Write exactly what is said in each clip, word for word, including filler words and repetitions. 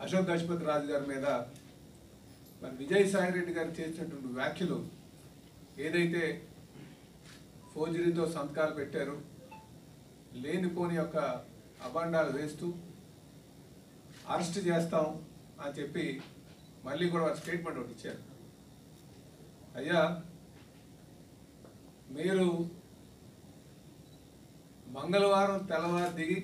అశోక్ గజపతి రాజు గారి మీద మరి విజయసాయి రెడ్డి గారు చేసినటువంటి వ్యాఖ్యలు ఏదైతే ఫోర్జరీతో సంతకాలు పెట్టారు, లేనిపోని యొక్క అభాండాలు వేస్తూ అరెస్ట్ చేస్తాం అని చెప్పి మళ్ళీ కూడా వారు స్టేట్మెంట్ ఒకటి ఇచ్చారు. అయ్యా, మీరు మంగళవారం తెల్లవారు దిగి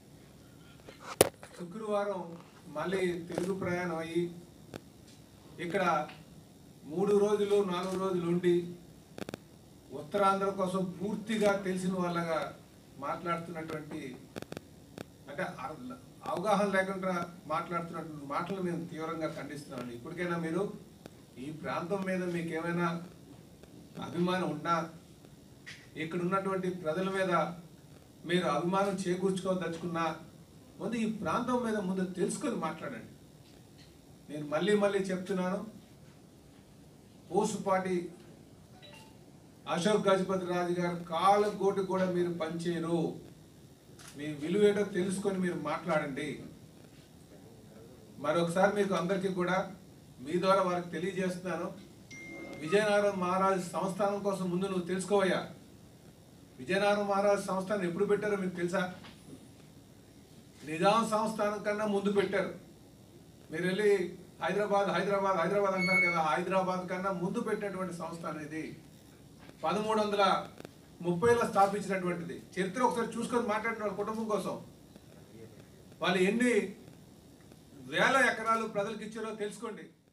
శుక్రవారం మళ్ళీ తిరుగు ప్రయాణం అయ్యి ఇక్కడ మూడు రోజులు నాలుగు రోజులు ఉండి ఉత్తరాంధ్ర కోసం పూర్తిగా తెలిసిన వాళ్ళగా మాట్లాడుతున్నటువంటి, అంటే అవగాహన లేకుండా మాట్లాడుతున్నటువంటి మాటలు మేము తీవ్రంగా ఖండిస్తున్నామండి. ఇప్పటికైనా మీరు ఈ ప్రాంతం మీద మీకు ఏమైనా అభిమానం ఉన్నా, ఇక్కడ ఉన్నటువంటి ప్రజల మీద మీరు అభిమానం చేకూర్చుకోదలుచుకున్నా ముందు ఈ ప్రాంతం మీద ముందు తెలుసుకొని మాట్లాడండి. నేను మళ్ళీ మళ్ళీ చెప్తున్నాను, పూసుపాటి అశోక్ గజపతి రాజు గారు కాళ్ళ గోటు కూడా మీరు పనిచేయరు. మీ విలువేటో తెలుసుకొని మీరు మాట్లాడండి. మరొకసారి మీకు అందరికీ కూడా మీ ద్వారా వారికి తెలియజేస్తున్నాను, విజయనగరం మహారాజు సంస్థానం కోసం ముందు నువ్వు తెలుసుకోవయ్యా. విజయనగరం మహారాజు సంస్థానం ఎప్పుడు పెట్టారో మీకు తెలుసా? నిజాం సంస్థానం కన్నా ముందు పెట్టారు. మీరు వెళ్ళి హైదరాబాద్ హైదరాబాద్ హైదరాబాద్ అంటారు కదా, హైదరాబాద్ కన్నా ముందు పెట్టినటువంటి సంస్థానం ఇది. పదమూడు వందల ముప్పైలో స్థాపించినటువంటిది. చరిత్ర ఒకసారి చూసుకొని మాట్లాడిన వాళ్ళ కుటుంబం కోసం వాళ్ళు ఎన్ని వేల ఎకరాలు ప్రజలకు ఇచ్చారో తెలుసుకోండి.